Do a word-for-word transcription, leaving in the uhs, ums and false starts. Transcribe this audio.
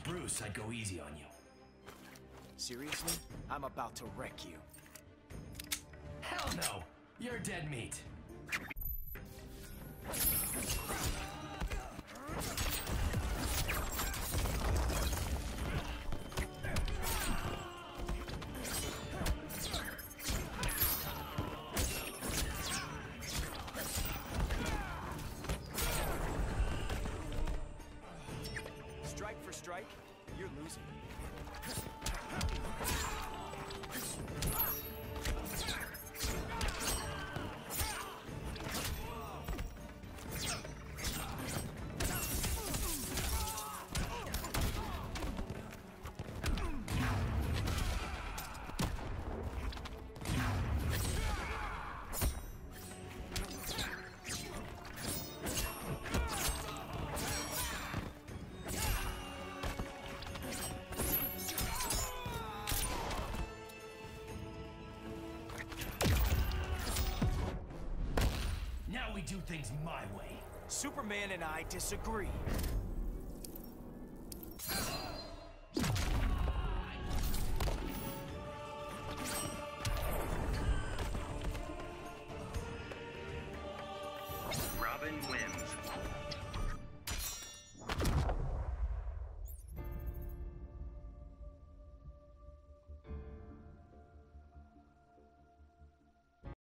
Bruce, I'd go easy on you. Seriously? I'm about to wreck you. Hell no! You're dead meat. Strike for strike, you're losing. Now we do things my way. Superman and I disagree.